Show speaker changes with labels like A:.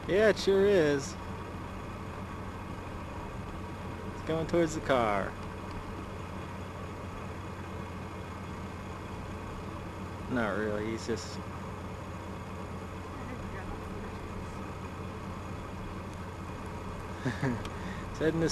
A: Yeah, it sure is. It's going towards the car. Not really, he's just... It's heading this